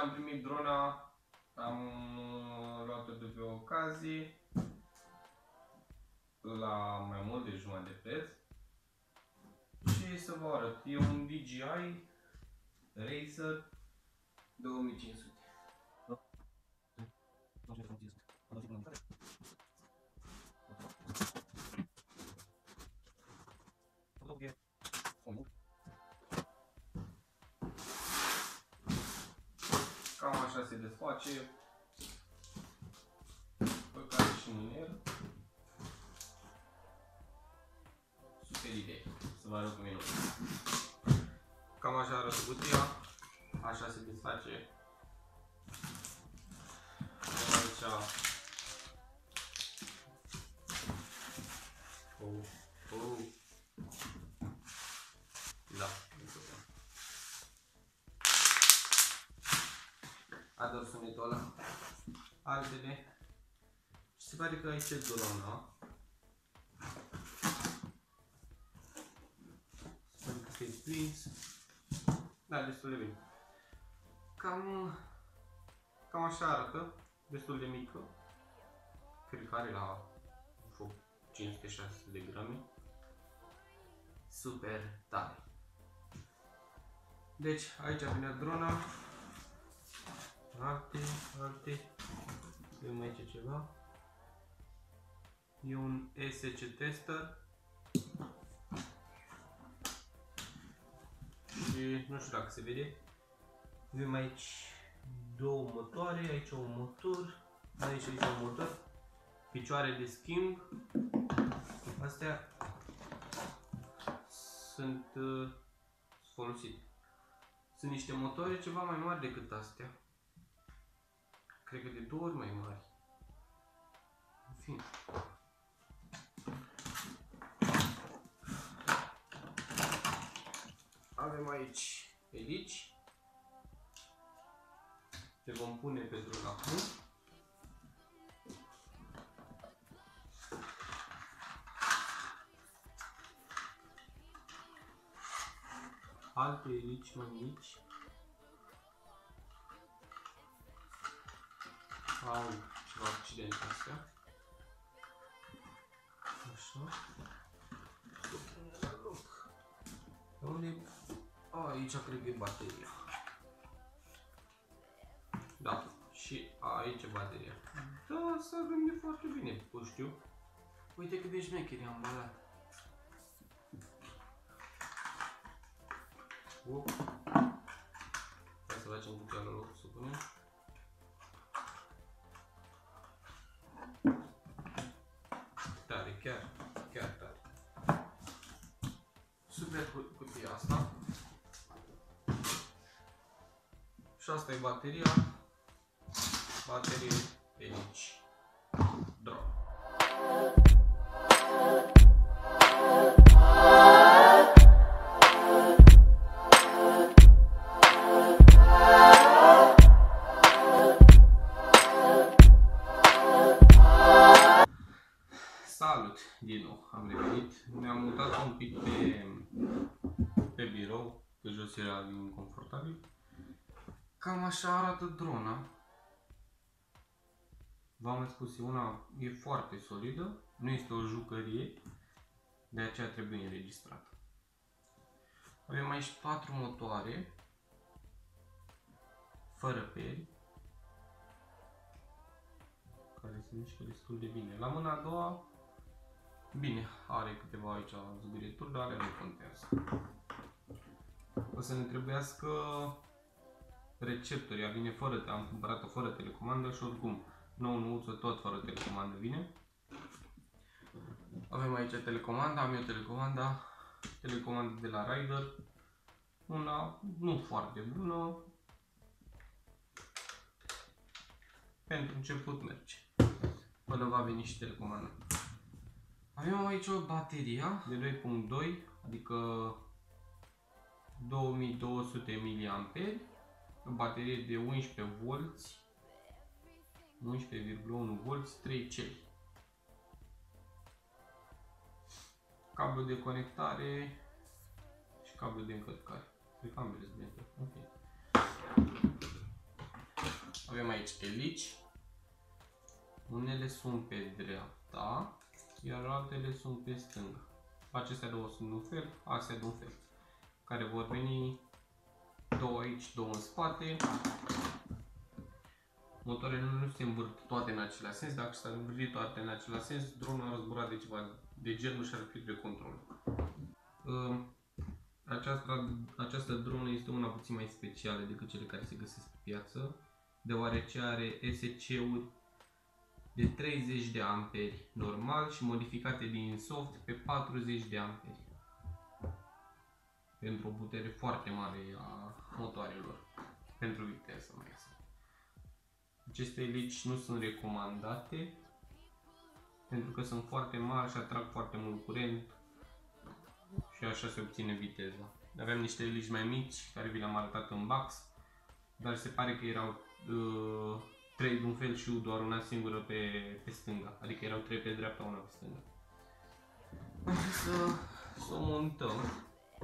am primit drona, am luat-o de pe ocazie la mai mult de jumătate de preț. Și să vă arăt, e un DJI Razer 2500. Cam așa se desface, păcare și mâner. Super idee, să vă arăt cu minut. Cam așa arată cutia, așa se desface. Aici da, ador sunetul ăla. Altele. Se pare că aici e drona. Se pare că e prins. Da, destul de bine. Cam așa arată. Destul de mică. Cred că are la 500-600 de grame. Super tare. Deci aici vine drona. Alte. Vedem aici ceva. E un SC tester. Și nu știu dacă se vede. Avem aici două motoare, aici un motor, aici un motor, picioare de schimb. Astea sunt folosite. Sunt niște motoare ceva mai mari decât astea. Cred că de 2 ori mai mari. În fine. Avem aici elici. Le vom pune pe drona acum. Alte elici mai mici. Au ceva accidente astea. Așa. Unde? Aici cred că e bateria. Da, și aici e bateria. Da, s-a gândit foarte bine, nu știu. Uite cât de șmecheri am ambalat. Hai să facem cutia la loc, să punem. Tare, chiar tare. Super cutia asta. Și asta e bateria. Baterie Elici Drone. Salut din nou, am revenit. Ne-am mutat un pic pe birou, că jos era inconfortabil. Cam așa arată drona. V-am mai spus, una e foarte solidă, nu este o jucărie, de aceea trebuie înregistrată. Avem aici 4 motoare, fără peri, care se mișcă destul de bine. La mâna a doua, bine, are câteva aici zgârieturi, dar alea nu contează. O să ne trebuiască receptori, ea vine fără, am cumpărat-o fără telecomandă și oricum nou-nouță tot fără telecomandă vine. Avem aici telecomanda, am eu telecomanda de la Rider, una nu foarte bună, pentru început merge, până va veni și telecomanda. Avem aici o baterie de 2.2, adică 2200 mAh, o baterie de 11V, 11,1V, 3 celi. Cablu de conectare și cablu de încărcare. Cred că ambele sunt bine. Ok. Avem aici elici. Unele sunt pe dreapta, iar altele sunt pe stânga. Acestea două sunt de un fel, astea de un fel. Care vor veni două aici, două în spate. Motoarele nu se învârt toate în același sens. Dacă s-ar învârti toate în același sens, dronul ar zbura de ceva de genul și ar pierde controlul. Această dronă este una puțin mai specială decât cele care se găsesc pe piață, deoarece are SC-uri de 30 de amperi normal și modificate din soft pe 40 de amperi. Pentru o putere foarte mare a motoarelor, pentru viteză mai exact. Aceste elici nu sunt recomandate pentru că sunt foarte mari și atrag foarte mult curent și așa se obține viteza. Avem niște elici mai mici care vi le-am arătat în box, dar se pare că erau 3 de un fel și doar una singură pe stânga, adică erau 3 pe dreapta, una pe stânga. Să o montăm.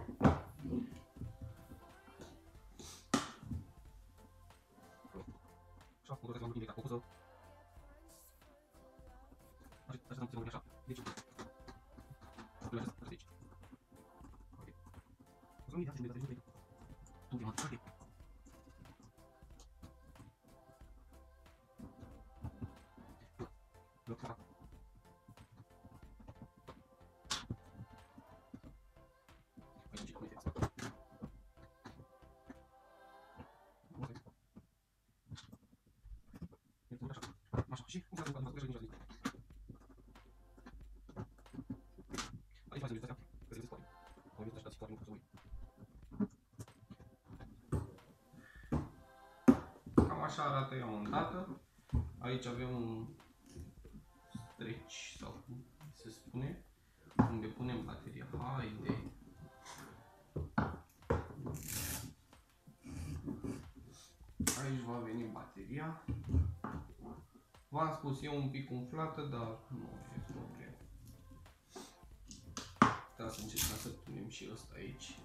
Cam așa arată ea montată. Aici avem un stretch sau cum se spune, unde punem bateria. Haide! Aici va veni bateria. V-am spus, e un pic umflată, dar nu e problemă. Da, să încercăm să punem și ăsta aici.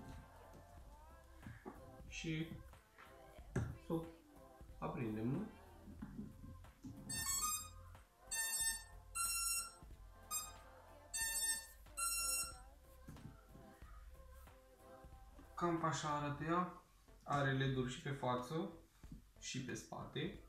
Și să o aprindem, nu? Cam așa arată ea. Are LED-uri și pe față și pe spate.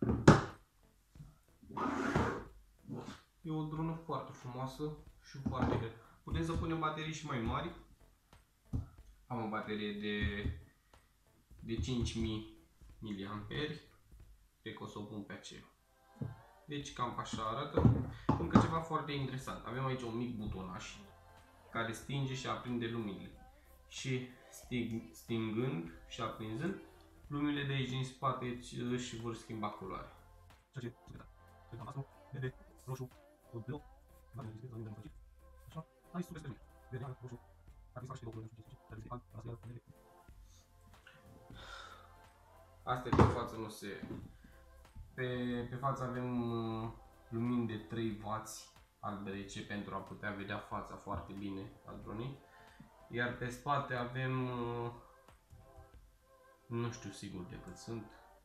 E o dronă foarte frumoasă și foarte grea. Putem să punem baterii și mai mari. Am o baterie de 5000 mAh. Cred că o să o pun pe aceea. Deci cam așa arată. Încă ceva foarte interesant. Avem aici un mic butonaș care stinge și aprinde luminile. Și stingând și aprinzând, luminile de aici din spate își vor schimba culoare. Roșu, blu, așa, hai super spre verde, roșu, ar fi și două culori, astea pe față nu se... Pe față avem lumini de 3W alb-rece pentru a putea vedea fața foarte bine a dronei. Iar pe spate avem, nu știu sigur de cât sunt,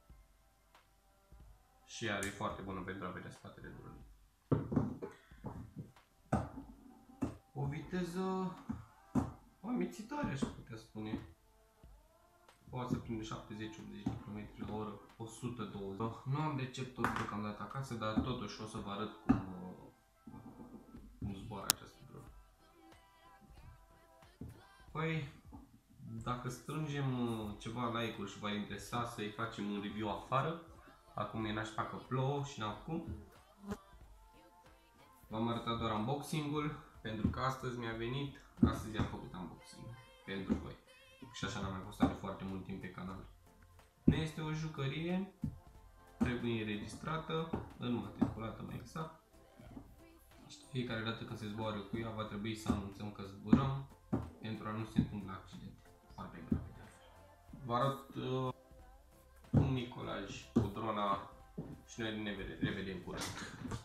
și are foarte bună pentru a vedea spatele dronei. O viteză amețitoare, aș putea spune. Poate să prinde 70-80 km/h, 120. Nu am receptor deocamdată acasă, dar totuși o să vă arăt cum zboară această dronă. Păi, dacă strângem ceva like-uri și vă interesa să-i facem un review afară, acum e nașpa că plouă și n-am cum. V-am arătat doar unboxing-ul, pentru că astăzi mi-a venit, astăzi am făcut unboxing pentru voi. Și așa n-am mai postat de foarte mult timp pe canal. Nu este o jucărie, trebuie înregistrată, înmatriculată mai exact. Și fiecare dată când se zboară cu ea va trebui să anunțăm că zburăm pentru a nu se întâmpla accidente foarte grave de altfel. Vă arăt un mic colaj cu drona și noi ne revedem curând.